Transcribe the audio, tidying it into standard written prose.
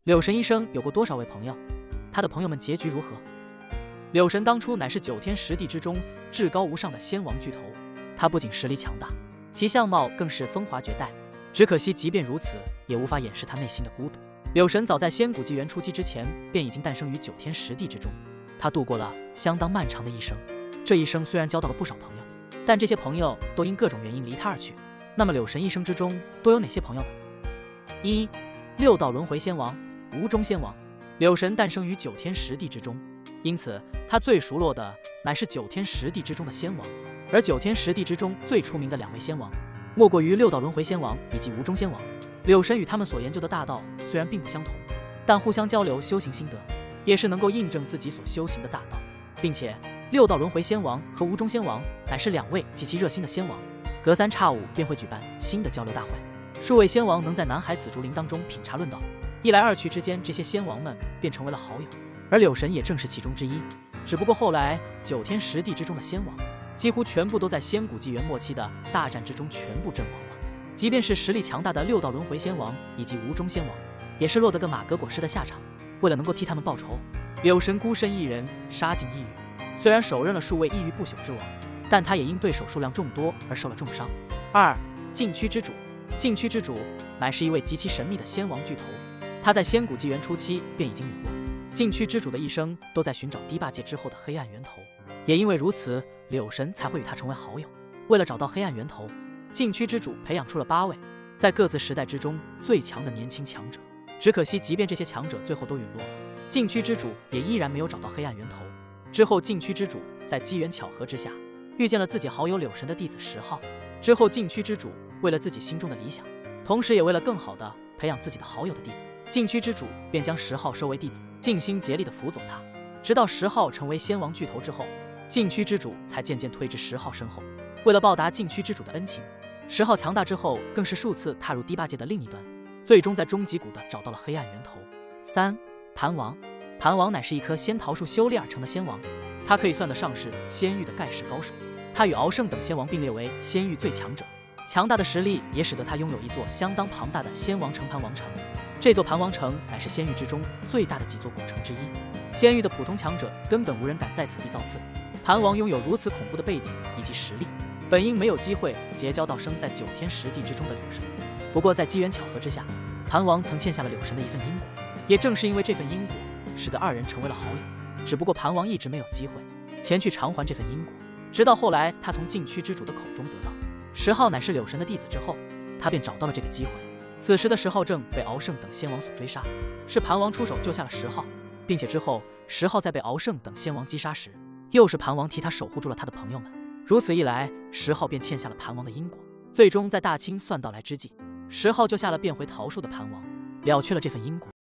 柳神一生有过多少位朋友？他的朋友们结局如何？柳神当初乃是9天10地之中至高无上的仙王巨头，他不仅实力强大，其相貌更是风华绝代。只可惜，即便如此，也无法掩饰他内心的孤独。柳神早在仙古纪元初期之前，便已经诞生于9天10地之中。他度过了相当漫长的一生，这一生虽然交到了不少朋友，但这些朋友都因各种原因离他而去。那么柳神一生之中都有哪些朋友呢？1. 六道轮回仙王无中仙王。柳神诞生于9天10地之中，因此他最熟络的乃是9天10地之中的仙王。而9天10地之中最出名的2位仙王，莫过于六道轮回仙王以及无中仙王。柳神与他们所研究的大道虽然并不相同，但互相交流修行心得，也是能够印证自己所修行的大道。并且六道轮回仙王和无中仙王乃是2位极其热心的仙王，隔3差5便会举办新的交流大会，数位仙王能在南海紫竹林当中品茶论道，一来二去之间，这些仙王们便成为了好友，而柳神也正是其中之一。只不过后来9天10地之中的仙王几乎全部都在仙古纪元末期的大战之中全部阵亡了，即便是实力强大的六道轮回仙王以及无中仙王，也是落得个马革裹尸的下场。为了能够替他们报仇，柳神孤身一人杀进异域，虽然手刃了数位异域不朽之王，但他也因对手数量众多而受了重伤。2. 禁区之主。禁区之主乃是一位极其神秘的仙王巨头，他在仙古纪元初期便已经陨落。禁区之主的一生都在寻找堤坝界之后的黑暗源头，也因为如此，柳神才会与他成为好友。为了找到黑暗源头，禁区之主培养出了8位在各自时代之中最强的年轻强者。只可惜，即便这些强者最后都陨落了，禁区之主也依然没有找到黑暗源头。之后，禁区之主在机缘巧合之下遇见了自己好友柳神的弟子10号。之后，禁区之主为了自己心中的理想，同时也为了更好的培养自己的好友的弟子，禁区之主便将10号收为弟子，尽心竭力地辅佐他，直到10号成为仙王巨头之后，禁区之主才渐渐推至10号身后。为了报答禁区之主的恩情，10号强大之后更是数次踏入堤坝界的另一端，最终在终极谷的找到了黑暗源头。3. 盘王。盘王乃是一棵仙桃树修炼而成的仙王，他可以算得上是仙域的盖世高手，他与敖圣等仙王并列为仙域最强者。强大的实力也使得他拥有一座相当庞大的仙王城盘王城，这座盘王城乃是仙域之中最大的几座古城之一，仙域的普通强者根本无人敢在此地造次。盘王拥有如此恐怖的背景以及实力，本应没有机会结交到生在9天10地之中的柳神，不过在机缘巧合之下，盘王曾欠下了柳神的一份因果，也正是因为这份因果，使得2人成为了好友。只不过盘王一直没有机会前去偿还这份因果，直到后来他从禁区之主的口中得到10号乃是柳神的弟子之后，他便找到了这个机会。此时的10号正被敖圣等仙王所追杀，是盘王出手救下了10号，并且之后10号在被敖圣等仙王击杀时，又是盘王替他守护住了他的朋友们。如此一来，10号便欠下了盘王的因果。最终在大清算到来之际，10号救下了变回桃树的盘王，了却了这份因果。